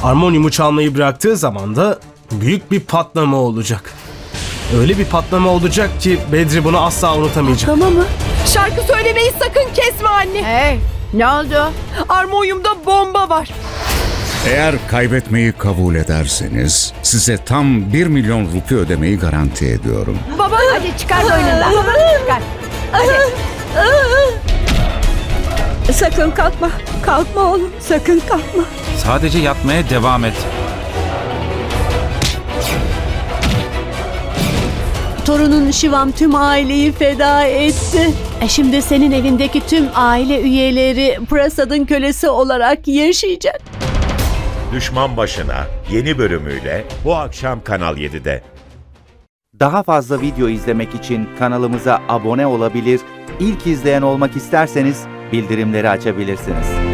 Armonyumu çalmayı bıraktığı zaman da büyük bir patlama olacak. Öyle bir patlama olacak ki Bedri bunu asla unutamayacak. Tamam mı? Şarkı söylemeyi sakın kesme anne. Hey, ne oldu? Armonyumda bomba var. Eğer kaybetmeyi kabul ederseniz size tam 1 milyon rupi ödemeyi garanti ediyorum. Baba. Hadi çıkar boynundan. Çıkar. Sakın kalkma. Kalkma oğlum. Sakın kalkma. Sadece yatmaya devam et. Torunun Şivam tüm aileyi feda etti. Şimdi senin evindeki tüm aile üyeleri Prasad'ın kölesi olarak yaşayacak. Düşman Başına yeni bölümüyle bu akşam Kanal 7'de. Daha fazla video izlemek için kanalımıza abone olabilir, ilk izleyen olmak isterseniz bildirimleri açabilirsiniz.